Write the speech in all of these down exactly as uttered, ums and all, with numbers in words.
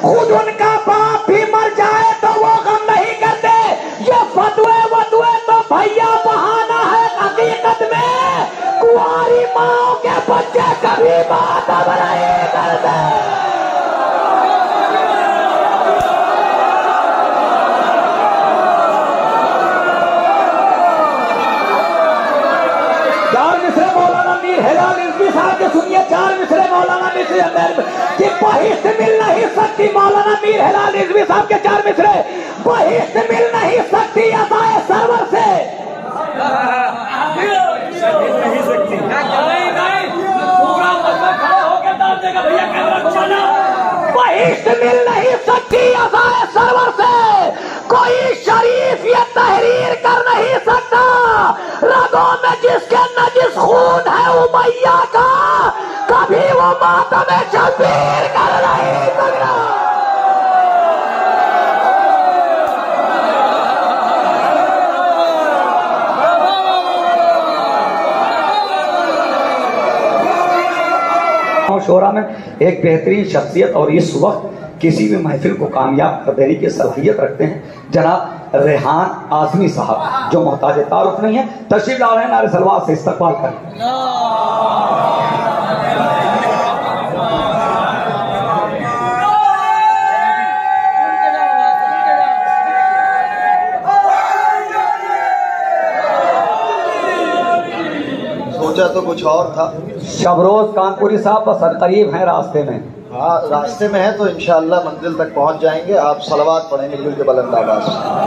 खुद उनका बाप भी मर जाए तो वो गम नहीं करते। ये फतवे वतवे तो भैया बहाना है, हकीकत में कुंवारी माओ के बच्चे कभी बात नहीं करते। चार मिसरे मौलाना मीर हिलाल रिजवी साहब के सुनिए। चार मिसरे मौलाना मिसरे कि बहिश्त मिल नहीं सकती। मौलाना मीर हिलाल रिजवी साहब के चार मिसरे। बहिश्त मिल नहीं सकती असाए सरवर से। नहीं सकती। बहिश्त मिल नहीं सकती असाए सरवर से। कोई शरीफ ये तहरीर कर नहीं सकता। रगों में जिसके नजिस खून है उमैया का, कभी वो मातम शबीर कर नहीं सकता। शोरा में एक बेहतरीन शख्सियत और इस वक्त किसी भी महफिल को कामयाब कर देने की सलाहियत रखते हैं जनाब रेहान आजमी साहब, जो मोहताज तारुफ नहीं है। तशरीफ ला रहे हैं, नारे सलवात से इस्तकबाल करें। सोचा तो कुछ और था। शबरोज कानपुरी साहब बस करीब हैं रास्ते में। हाँ, रास्ते में है तो इंशाअल्लाह मंजिल तक पहुंच जाएंगे। आप सलवात पढ़ेंगे बिल्कुल बुलंद आवाज।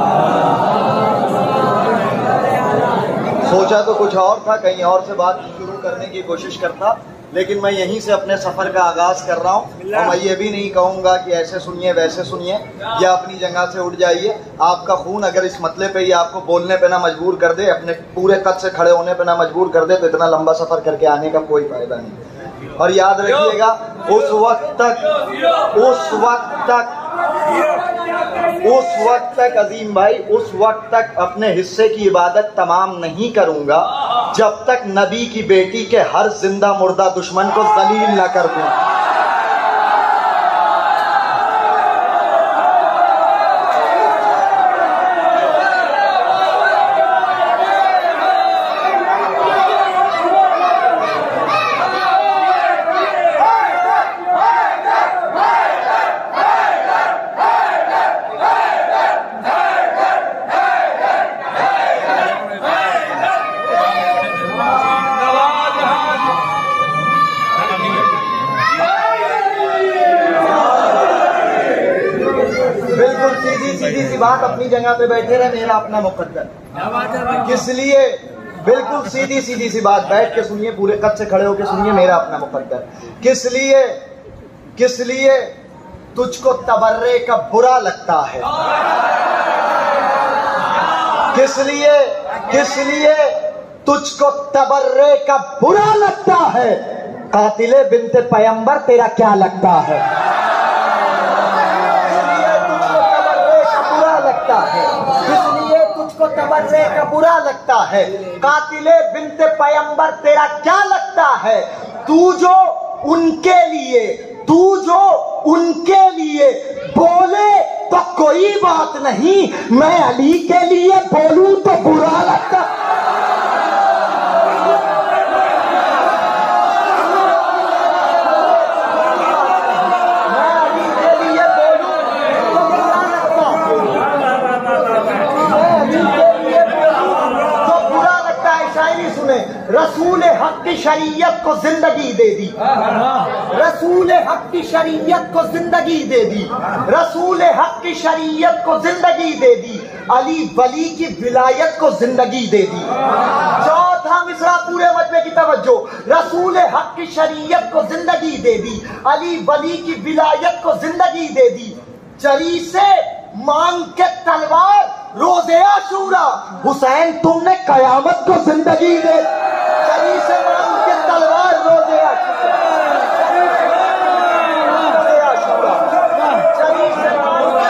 सोचा तो कुछ और था, कहीं और से बात शुरू करने की कोशिश करता, लेकिन मैं यहीं से अपने सफर का आगाज कर रहा हूँ। और मैं ये भी नहीं कहूँगा कि ऐसे सुनिए वैसे सुनिए या अपनी जगह से उठ जाइए। आपका खून अगर इस मतले पे ही आपको बोलने पे ना मजबूर कर दे, अपने पूरे कद से खड़े होने पे ना मजबूर कर दे, तो इतना लंबा सफर करके आने का कोई फायदा नहीं। और याद रखिएगा, उस वक्त तक उस वक्त तक उस वक्त तक अजीम भाई, उस वक्त तक अपने हिस्से की इबादत तमाम नहीं करूंगा जब तक नबी की बेटी के हर जिंदा मुर्दा दुश्मन को जलील न कर दूं। बात अपनी जगह पे बैठे रहे, मेरा अपना मुकद्दर। किस लिए? बिल्कुल सीधी सीधी सी बात, बैठ के सुनिए, पूरे कद से खड़े होके सुनिए, मेरा अपना मुकद्दर। किस लिए किस लिए तुझको तबर्रे का बुरा लगता है? किस लिए किस लिए तुझको तबर्रे का बुरा लगता है? कातिले बिन्ते पैगंबर तेरा क्या लगता है? इसलिए तुझको तबर्रे का बुरा लगता है। कातिले बिन्ते पैगंबर तेरा क्या लगता है? तू जो उनके लिए तू जो उनके लिए बोले तो कोई बात नहीं, मैं अली के लिए बोलूं तो बुरा लगता। रसूल हक की शरीयत को जिंदगी दे दी, रसूल हक की शरीयत को जिंदगी दे दी, रसूल हक की शरीयत को जिंदगी दे दी, अली वली की विलायत को जिंदगी दे दी। चौथा मिसरा पूरे मजमे की तवज्जो, रसूल हक की शरीयत को जिंदगी दे दी, अली वली की विलायत को जिंदगी दे दी। चरी से मांग के तलवार रोज़े आशूरा, हुसैन तुमने कयामत को जिंदगी दे। चरी से मांग के तलवार रोज़े आशूरा, चरी से मांग के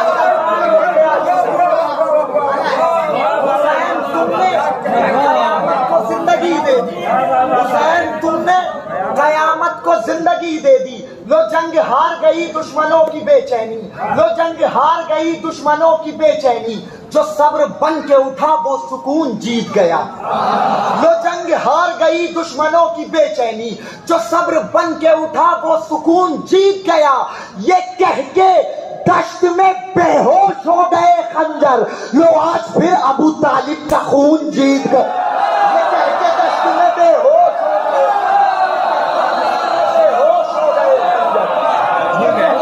हुसैन तुमने कयामत को जिंदगी दे दी, हुसैन तुमने कयामत को जिंदगी दे दी। लो जंग हार गई दुश्मनों की बेचैनी, लो जंग हार गई दुश्मनों की बेचैनी, जो सब्र बन के उठा वो सुकून जीत गया। लो जंग हार गई दुश्मनों की बेचैनी, जो सब्र बन के उठा वो सुकून जीत गया। ये कह के दश्त में बेहोश हो गए खंजर, लो आज फिर अबू तालिब का खून जीत गए। ये कह के दश्त में बेहोश हो गए, बेहोश हो गए खंजर। ये कह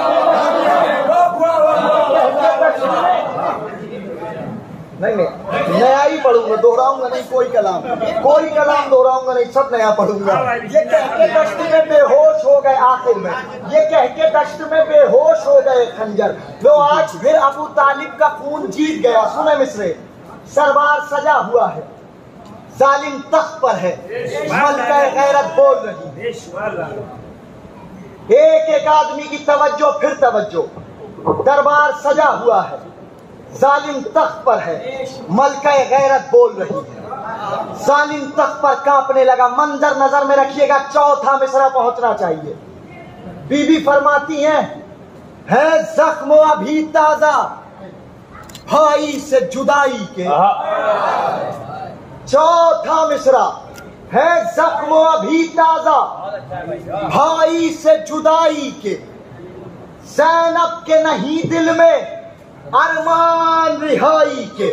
नहीं नहीं नया ही पढ़ूंगा, दोहराऊंगा नहीं कोई कलाम, कोई कलाम दोहराऊंगा नहीं, सब नया पढ़ूंगा। ये कह के दश्त में बेहोश हो गए, आखिर में ये कह के दश्त में बेहोश हो गए खंजर, लो आज फिर अबू तालिब का खून जीत गया। सुने मिसरे, सरवार सजा हुआ है, जालिम तख्त पर है, मलका गैरत बोल रही है। एक एक आदमी की तवज्जो फिर तवज्जो, दरबार सजा हुआ है, जालिम तख्त पर है, मलका गैरत बोल रही है। जालिम तख्त पर कांपने लगा। मंजर नजर में रखिएगा, चौथा मिसरा पहुंचना चाहिए। बीबी फरमाती हैं, है जख्म अभी ताजा भाई से जुदाई के। चौथा मिसरा है, जख्म अभी ताजा भाई से जुदाई के, ज़ैनब के नहीं दिल में अरमान रिहाई के।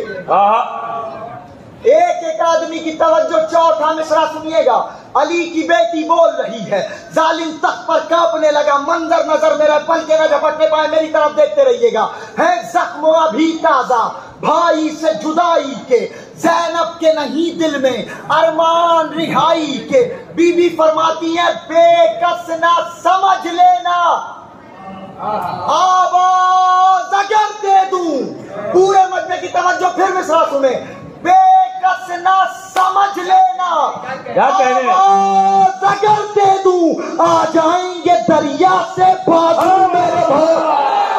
एक एक आदमी की तवज्जो, चौथा मिसरा सुनिएगा। अली की बेटी बोल रही है, जालिम तख्त पर कांपने लगा। मंजर नजर मेरा पल के न झपटने पाए, मेरी तरफ देखते रहिएगा। है जख्म अभी ताजा भाई से जुदाई के, ज़ैनब के नहीं दिल में अरमान रिहाई के। बीबी फरमाती है, बेकस ना समझ लेना आवाज अगर दे दूं। पूरे मजमे की तवज्जो, फिर मिसरा सुने। बेकस ना समझ लेना आवाज अगर दे दूं, आ जाएंगे दरिया से बाजू मेरे भाई।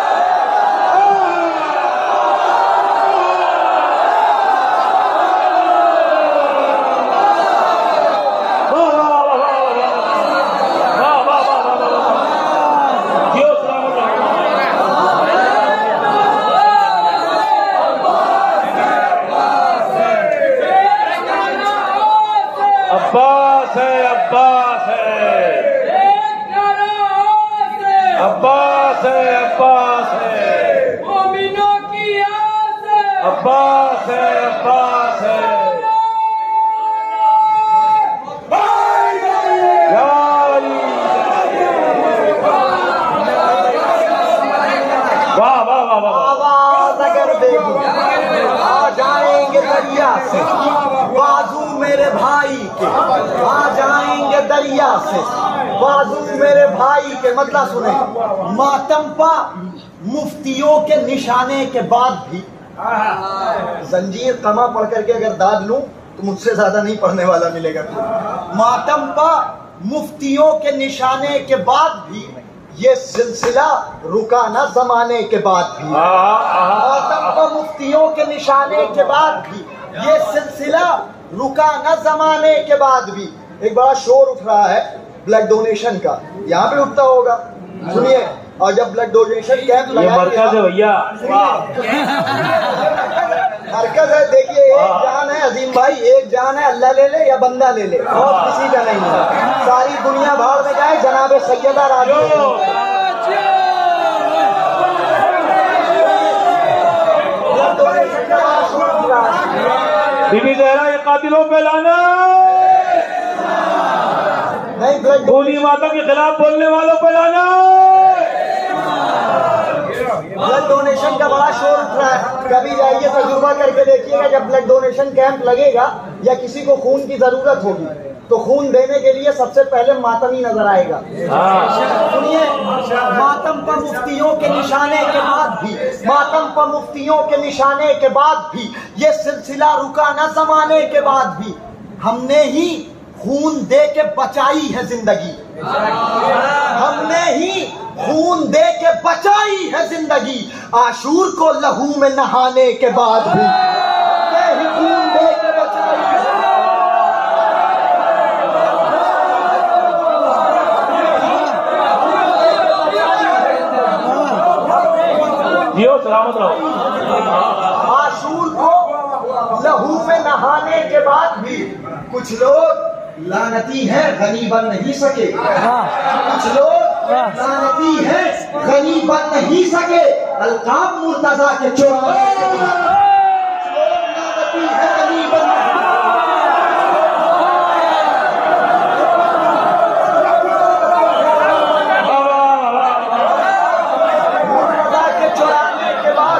अब्बास है, अब्बास है, अब्बास है, अब्बास है, मोमिनों की आस है, अब्बास है, अब्बास है। वाह वाह वाह वाह। आवाज अगर दे दूं, आ जाएंगे दरिया से बाजू मेरे भाई के, आ जाएंगे दरिया से बाजू मेरे भाई के। मतलब सुने, मातम पा मुफ्तियों के निशाने के बाद भी, जंजीर कमा पढ़ करके अगर दाद लूं तो मुझसे ज्यादा नहीं पढ़ने वाला मिलेगा। मातम पा मुफ्तियों के निशाने के बाद भी ये सिलसिला रुका ना जमाने के बाद भी। मातम पा मुफ्तियों के निशाने के बाद भी ये सिलसिला रुका न जमाने के बाद भी। एक बड़ा शोर उठ रहा है ब्लड डोनेशन का, यहाँ पे उठता होगा, सुनिए। और जब ब्लड डोनेशन कैंप लगा, मरकज है भैया, मरकज है। देखिए, एक जान है अजीम भाई, एक जान है, अल्लाह ले ले या बंदा ले ले, और किसी का नहीं है। सारी दुनिया भाड़ में जाए, जनाबे सैयदा राजी। ब्लड डोनेशन का बड़ा शोर उठ रहा है। बीबी जहरा ये कातिलों पे लाना नहीं, ब्लड गोली माता के खिलाफ बोलने वालों पे लाना। ब्लड डोनेशन का बड़ा शोर उठ रहा है। कभी जाइए, तजुर्बा करके देखिएगा, जब ब्लड डोनेशन कैंप लगेगा या किसी को खून की जरूरत होगी तो खून देने के लिए सबसे पहले मातम ही नजर आएगा। सुनिए, मातम पर मुफ्तियों के निशाने के बाद भी, मातम पर मुफ्तियों के निशाने के बाद भी ये सिलसिला रुका न जमाने के बाद भी, हमने ही खून दे के बचाई है जिंदगी। हमने ही खून दे के बचाई है जिंदगी, आशूर को लहू में नहाने के बाद भी हमने ही खून दे के बचाई है। जियो सलामत रहो। आशूर को लहू में नहाने के बाद भी कुछ लोग लानती हैं, गनी बन नहीं सके। कुछ लोग लानती हैं, गनी बन नहीं सके। अल्काब मुर्तजा के चौराहे कुछ लोग लानती हैं, गनी बन मुर्तजा के चौराने के बाद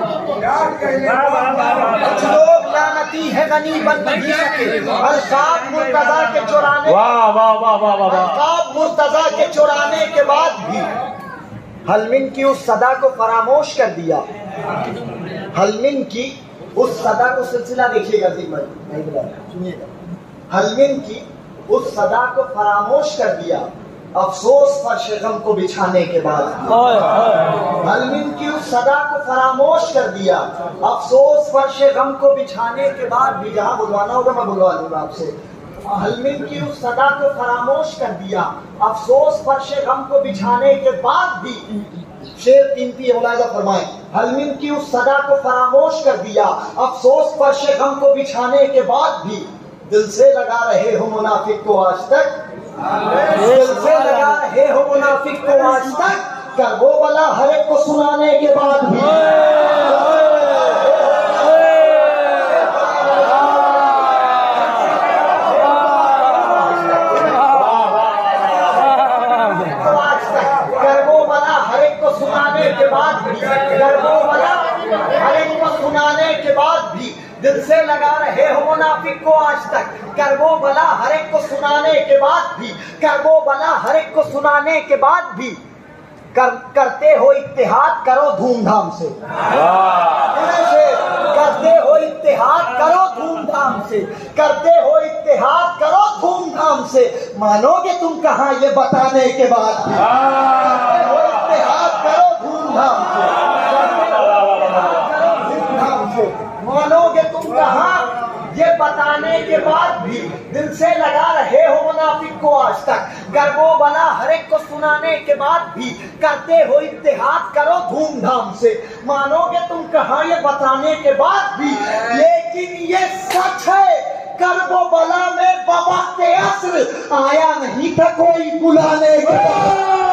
कुछ लोग लानती है, गनी बन नहीं सके। अल्काब मुर्तजा के चौराने वाह वाह वाह वाह वाह वाह। अल्काब मुर्तजा के चौराने के बाद भी हलमिन की उस सदा को फरामोश कर दिया। हलमिन की उस सदा को सिलसिला देखिएगा, सुनिएगा। हलमिन की उस सदा को फरामोश कर दिया अफसोस फर्श गम को बिछाने के बाद। हलमिन की उस सदा को फरामोश कर दिया अफसोस फर्श गम को बिछाने के बाद भी। जहां बुलवाना होगा मैं बुलवा लूंगा आपसे। हलमिन की उस सदा को फरामोश कर दिया अफसोस फर्श गम को बिछाने के बाद भी। शेर कीमती है, मुलाहिजा फरमाएं। हलमिन की उस सदा को फरामोश कर दिया अफसोस फर्श गम को बिछाने के बाद भी। दिल से लगा रहे हो मुनाफिक को आज तक, दिल से लगा रहे हो मुनाफिक को आज तक। कर वो बला हर एक को सुनाने के बाद भी। सुनाने के बाद भी दिल से लगा रहे हो मुनाफिक को आज तक। कर वो भला हर एक को सुनाने के बाद भी। कर वो भला हर एक को सुनाने के बाद भी। कर, करते हो इत्तेहाद करो धूमधाम से। करते हो इत्तेहाद करो धूमधाम से। करते हो इत्तेहाद करो धूमधाम से। मानोगे तुम कहाँ ये बताने के बाद भी। करते हो इत्तेहाद करो धूमधाम से। मानोगे तुम कहाँ ये बताने के बाद भी। दिल से लगा रहे हो मुनाफिक को आज तक। गर्वो बना हर एक को सुनाने के बाद भी। करते हो इत्तेहाद करो धूमधाम से। मानोगे तुम कहाँ ये बताने के बाद भी। लेकिन ये सच है कर्बो बला में बवक्ते अस्र आया नहीं था कोई बुलाने के बाद।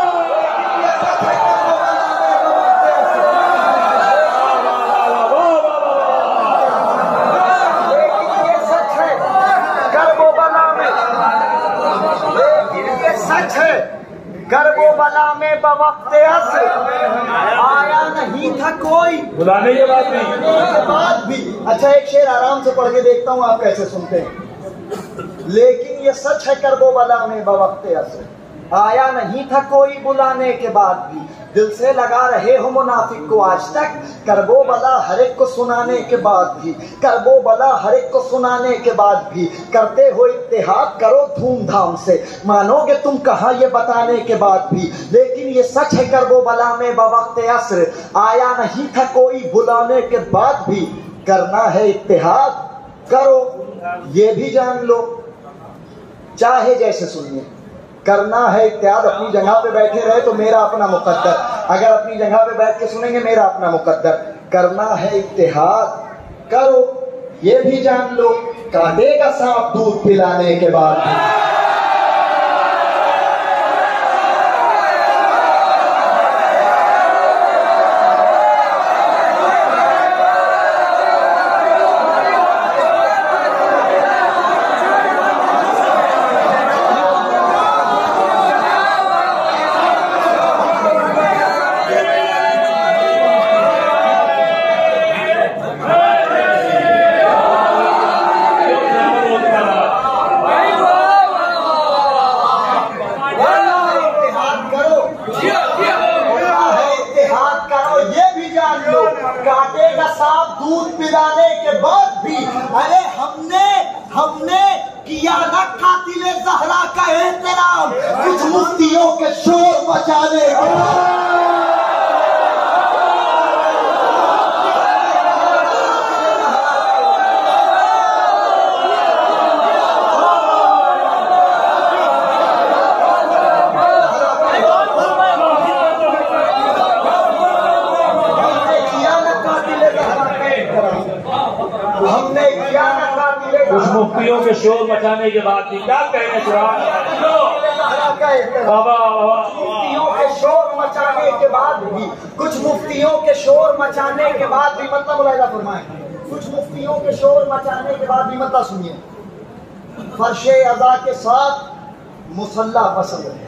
गर्वो बला में बवक्ते अस्र आया नहीं था कोई बुलाने के बाद भी। के बाद भी। अच्छा, एक शेर आराम से पढ़ के देखता हूँ आप कैसे सुनते हैं। लेकिन ये सच है कर्बो बला में बवक्ते अस्र आया नहीं था कोई बुलाने के बाद भी। दिल से लगा रहे हो मुनाफिक को आज तक। करबो बला हर एक को सुनाने के बाद भी। करबो बला हर एक को सुनाने के बाद भी। करते हो इत्तेहाद करो धूमधाम से। मानोगे तुम कहाँ ये बताने के बाद भी। लेकिन ये सच है करबो बला में बवक्ते अस्र आया नहीं था कोई बुलाने के बाद भी। करना है इत्तेहाद करो ये भी जान लो। चाहे जैसे सुनिए, करना है इत्तेहाद। अपनी जगह पे बैठे रहे तो मेरा अपना मुकद्दर। अगर अपनी जगह पे बैठ के सुनेंगे मेरा अपना मुकद्दर। करना है इत्तेहाद करो ये भी जान लो। काटेगा सांप दूध पिलाने के बाद। काटेगा सांप दूध पिलाने के बाद भी। अरे हमने हमने किया ना कातिले ज़हरा का एहतराम कुछ मुफ्तियों के शोर मचाने के मुफ्तियों के शोर मचाने के बाद भी क्या कहने मुफ्तियों के शोर मचाने के बाद भी कुछ मुफ्तियों के शोर मचाने के बाद भी मतलब मुलायदा फरमाएं, कुछ मुफ्तियों के शोर मचाने के बाद भी मतलब सुनिए, फर्शे अज़ा के साथ मुसल्ला पसंद है,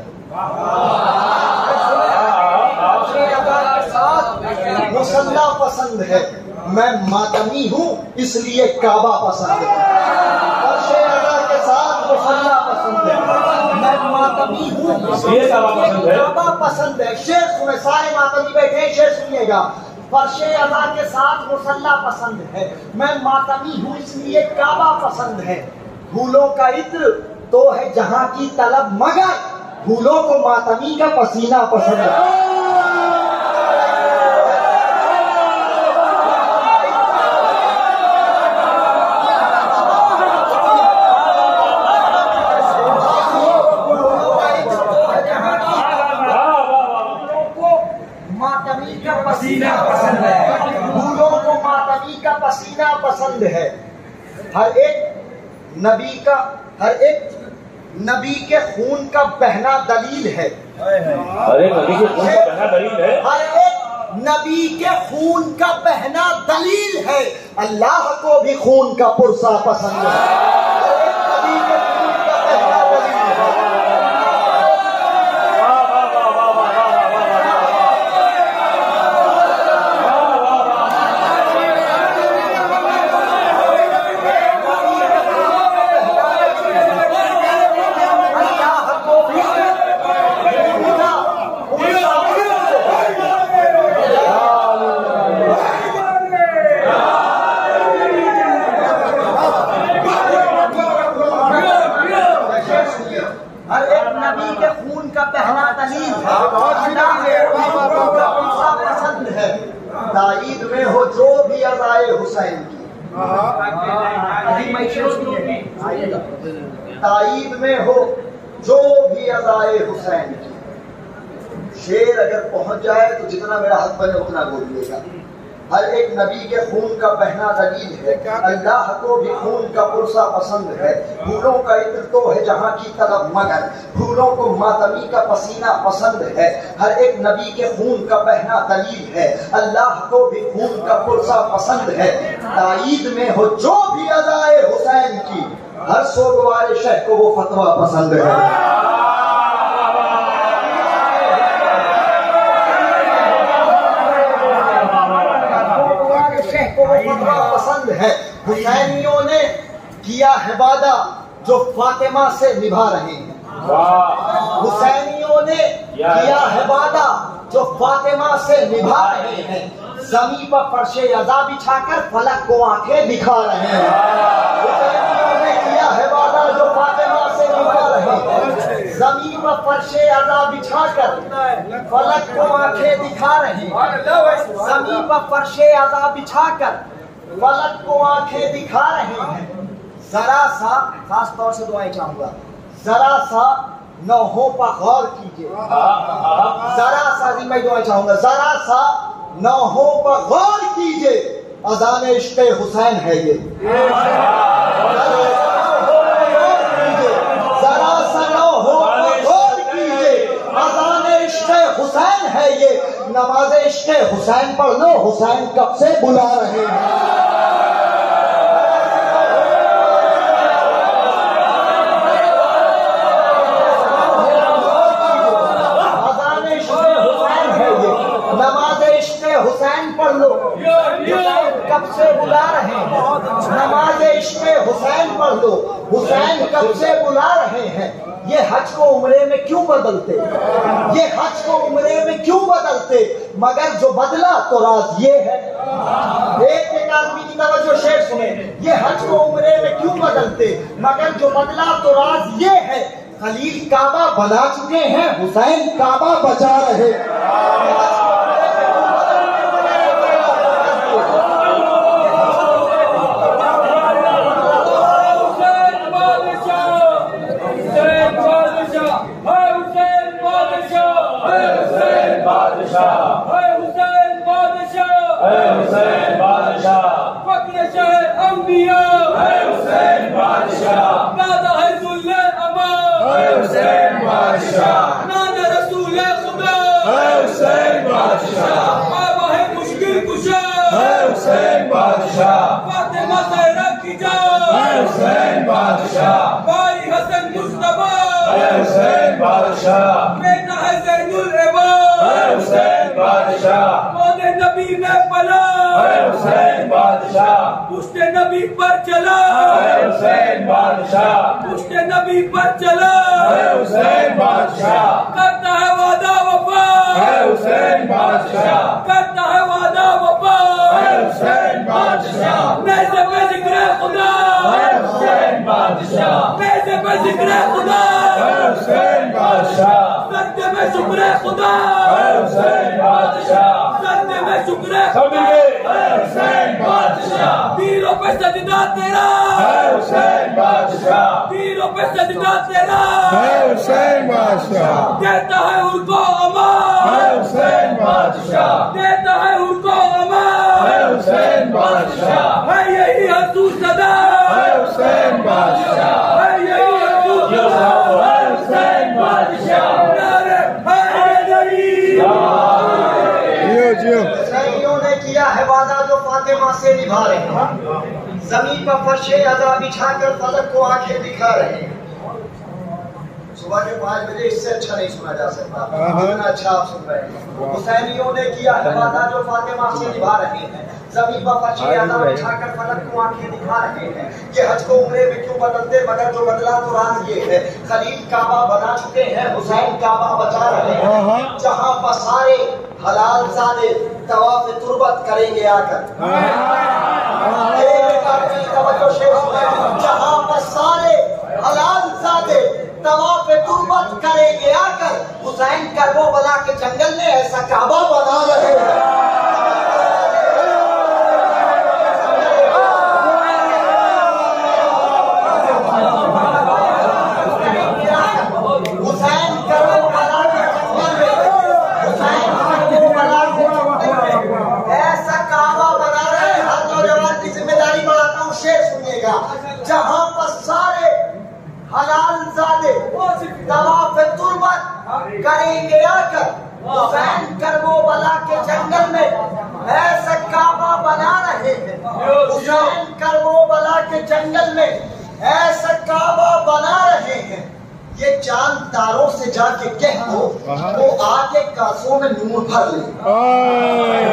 फर्शे अज़ा के साथ मुसल्ला पसंद है, मैं मातमी हूँ इसलिए काबा पसंद है। फर्शे अज़ा के साथ मुसल्ला पसंद है, मैं मातमी हूँ इसलिए काबा पसंद है। शेर सुने, सारे मातमी बैठे, शेर सुनिएगा। फर्शे अज़ा के साथ मुसल्ला पसंद है, मैं मातमी हूँ इसलिए काबा पसंद है। फूलों का इत्र तो है जहां की तलब, मगर फूलों को मातमी का पसीना पसंद है। मातमी का पसीना पसंद है, फूलों को मातमी का पसीना पसंद है। हर एक नबी का, हर एक नबी के खून का बहना दलील है। अरे नबी के खून का बहना दलील है, हर एक नबी के खून का बहना दलील है। अल्लाह को भी खून का पुरसा पसंद है। हर एक नबी के खून का बहना दलील है। हर एक नबी के खून का पहला दलील है। पसंद है, ताईद में हो जो भी अज़ाए हुसैन की, ताईद में हो जो भी अज़ाए हुसैन की। शेर अगर पहुंच जाए तो जितना मेरा हक बने उतना बोलिएगा। हर एक नबी के खून का बहना दलील है, अल्लाह को भी खून का पुरसा पसंद है। फूलों का इत्र तो है जहां की तलब, मगर फूलों को मातमी का पसीना पसंद है। हर एक नबी के खून का बहना दलील है, अल्लाह को भी खून का पुरसा पसंद है। ताईद में हो जो भी अज़ाए हुसैन की, हर सोगवार शह को वो फतवा पसंद है। पसंद है। हुसैनियों ने किया है वादा जो फातिमा से निभा रहे हैं। हुसैनियों ने किया है वादा जो फातिमा से निभा रहे हैं। जमीन पर फर्शे अज़ा बिछाकर फलक को आंखें दिखा रहे हैं। हुसैनियों ने किया है वादा जो फातिमा से निभा रहे हैं। जमीन पर फर्शे अज़ा बिछाकर फलक को आंखें दिखा रहे हैं। जमीन पर फर्शे अज़ा बिछाकर फलक को आंखें दिखा रहे हैं। जरा सा, खास तौर से दुआएं चाहूंगा, जरा सा नौहों पर गौर कीजिए। जरा सा जी मैं दुआएं चाहूंगा, जरा सा नौहों पर गौर कीजिए, अज़ान इश्क़े हुसैन है ये। जरा सा नौहों पर गौर कीजिए, अज़ान इश्क़े हुसैन है ये। नमाज इश्क़े हुसैन पढ़ लो, हुसैन कब से बुला रहे हैं। हुसैन पढ़ लो, कब से बुला रहे हैं। नमाज इश्क़े हुसैन पढ़ लो, हुसैन कब से बुला रहे हैं। ये हज को उम्रे में क्यों बदलते, ये हज को उम्रे में क्यों बदलते, मगर जो बदला तो राज ये है। एक एक आदमी की तवज्जो, शेर सुने, ये हज को उम्रे में क्यों बदलते, मगर जो बदला तो राज ये है। खलील काबा बना चुके हैं, हुसैन काबा बचा रहे। हुसैन बादशाह, फख्र शाह अंबिया, हुसैन बादशाह। कौन नबी में पला हुसैन बादशाह, उसने नबी पर चला हुसैन बादशाह, उसने नबी पर चला हुसैन बादशाह, करता है वादा वफा हुसैन बादशाह, करता है वादा वफा हुसैन बादशाह, मैं से पे जिक्र खुदा हुसैन बादशाह, मैं से पे जिक्र खुदा हुसैन बादशाह, सत्य में शुक्र खुदा हुसैन बादशाह, सत्य में शुक्र हुसैन बादशाह, तीरों पे सजदा तेरा हुसैन बादशाह, तीरों पे सजदा तेरा हुसैन बादशाह, देता है उनको अमान हुसैन बादशाह, देता है उनको अमान हुसैन बादशाह, है यही हसूर सदा हुसैन बादशाह, है यही हसूर सदा हुसैन बादशाह, हुसैनियों ने किया है वादा जो फातिमा से निभा रहे हैं, जमीन पर फर्शे अज़ा बिछाकर फलक को आंखें दिखा रहे हैं। सुबह के पाँच बजे इससे अच्छा नहीं सुना जा सकता, इतना अच्छा आप सुन रहे हैं। हुसैनियों ने किया है वादा जो फातिमा से निभा रहे हैं, जमीन पर फर्शे अज़ा बिछाकर फलक को आंखें दिखा रहे हैं। ये हज को उम्रे में क्यों बदलते, मगर जो बदला तो राज ये है, खलील काबा बना चुके हैं, हुसैन काबा बचा रहे हैं। जहाँ पर सारे हलाल सादे तवाफ तुर्बत करेंगे आकर, जहाँ पर सारे हलाल सादे तवाफ तुर्बत करेंगे आकर, हुसैन करबला के जंगल में ऐसा काबा बना रहे हैं। जहाँ पर सारे हलाल ज़ादे तवाफ तुर्बत करेंगे आकर, हुसैन करबला के जंगल में ऐसा काबा बना रहे हैं। हुसैन करबला के जंगल में ऐसा काबा बना रहे हैं। ये चांद तारों से जाके कह दो वो आके कासों में नूर भर ले।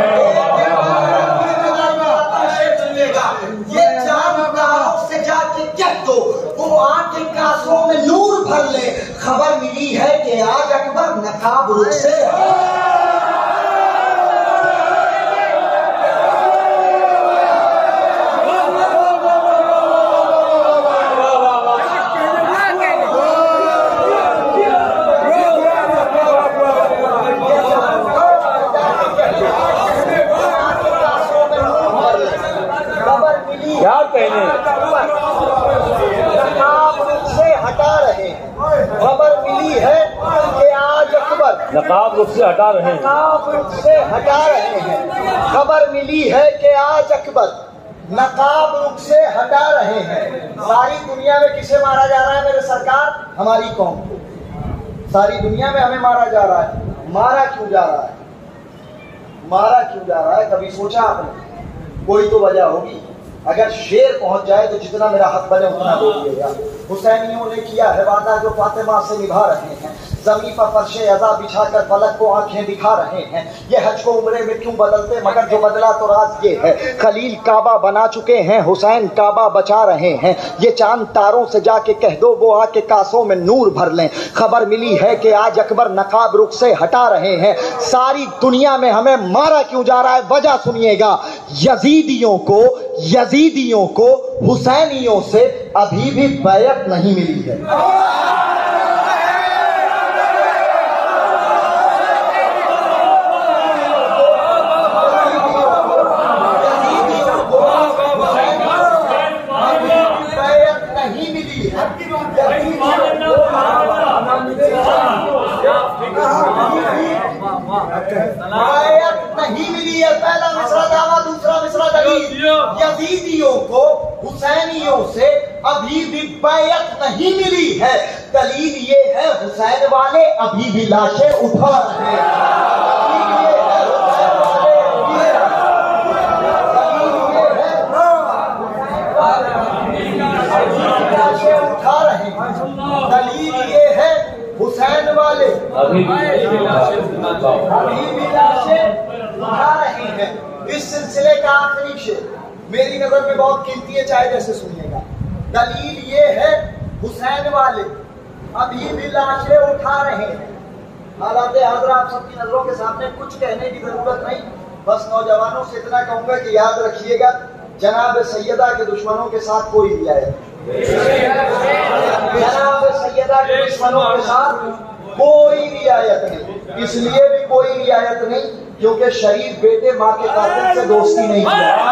ये चांद तारों से जाके कह दो वो आके कासों में नूर भर ले। खबर मिली है कि आज अकबर नकाब रुख से नकाब रुख से हटा रहे हैं, नकाब रुख से हटा रहे हैं। खबर मिली है कि आज अकबर नकाब रुख से हटा रहे हैं। सारी दुनिया में किसे मारा जा रहा है मेरे सरकार? हमारी कौम को। सारी दुनिया में हमें मारा जा रहा है। मारा क्यों जा रहा है? मारा क्यों जा रहा है? कभी सोचा आपने? कोई तो वजह होगी। अगर शेर पहुंच जाए तो जितना मेरा हक बने उतना दे दिएगा। हुसैनियों ने किया है वादा जो फातिमा से निभा रहे हैं, जमीन पर फर्शे अज़ा बिछाकर फलक को आंखें दिखा रहे हैं। ये हज को उम्रे में क्यों बदलते, मगर जो बदला तो राज ये है, खलील काबा बना चुके हैं, हुसैन काबा बचा रहे हैं। ये चांद तारों से जाके कह दो वो आके कासों में नूर भर लें। खबर मिली है कि आज अकबर नकाब रुख से हटा रहे हैं। सारी दुनिया में हमें मारा क्यों जा रहा है? वजह सुनिएगा। यजीदियों को यजीदियों को हुसैनियों से अभी भी बैयत नहीं मिली है। नहीं मिली है। पहला मिसरा दावा, दूसरा मिसरा दलील। यजीदियों को हुसैनियों से अभी भी बैयत नहीं मिली है। दलील ये है हुसैन वाले अभी भी लाशें उठा रहे हैं। उठा रहे हैं। दलील ये है हुसैन वाले अभी भी अभी भी लाशें इस सिलसिले का आखिरी शेर मेरी नजर में बहुत कीमती है, चाहे जैसे सुनिएगा। दलील ये है हुसैन वाले अभी भी लाशें उठा रहे हैं। हालात हाज़िर आप सबकी नजरों के सामने, कुछ कहने की जरूरत नहीं, बस नौजवानों से इतना कहूंगा कि याद रखिएगा, जनाब सैयदा के दुश्मनों के साथ कोई रियायत, जनाब सैयदा के दुश्मनों के साथ कोई रियायत नहीं। इसलिए भी कोई रियायत नहीं क्योंकि शरीफ बेटे माँ के कातिल से दोस्ती नहीं किया।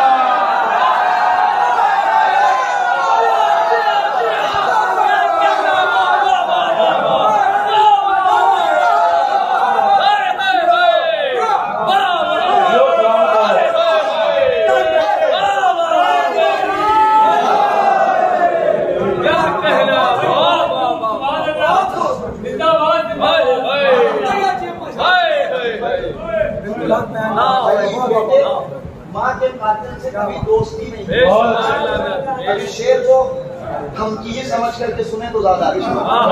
माँ के कातिल से कभी दोस्ती नहीं। अभी शेर को धमकी ही समझ करके सुने तो ज्यादा नहीं,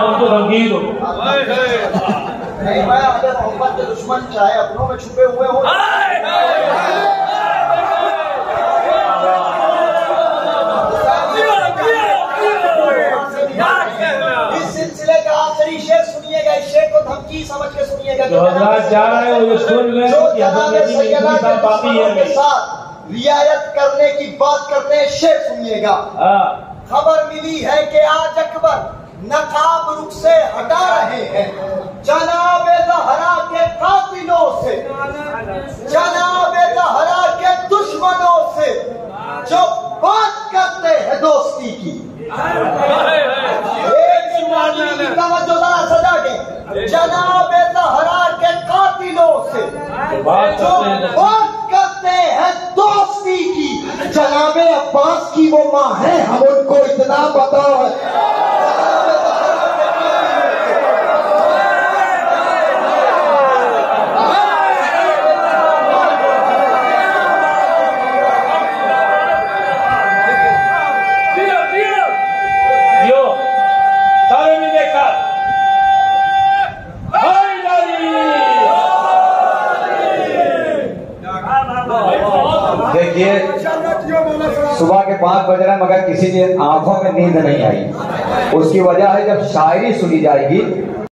मैं अगर मोहब्बत के दुश्मन चाहे अपनों में छुपे हुए हो। इस सिलसिले का आखिरी शेर सुनिएगा, इस शेर को धमकी समझ के सुनिएगा। जो हजरात जा रहे हैं वो सुन लें कि हजरत बाकी है के साथ रियायत करने की बात करते हैं, शेर सुनिएगा। खबर मिली है कि आज अकबर नकाब रुख से हटा रहे हैं जनाबे ज़हरा के कातिलों से, जनाबे ज़हरा के दुश्मनों से जो बात करते हैं दोस्ती की। सजा के जनाबे ज़हरा के कातिलों से जो बात करते हैं दोस्ती की। जनाबे अब्बास की वो माँ है, हम उनको इतना बताओ। देखिए सुबह के पाँच बज रहे हैं मगर किसी की आंखों में नींद नहीं आई। उसकी वजह है जब शायरी सुनी जाएगी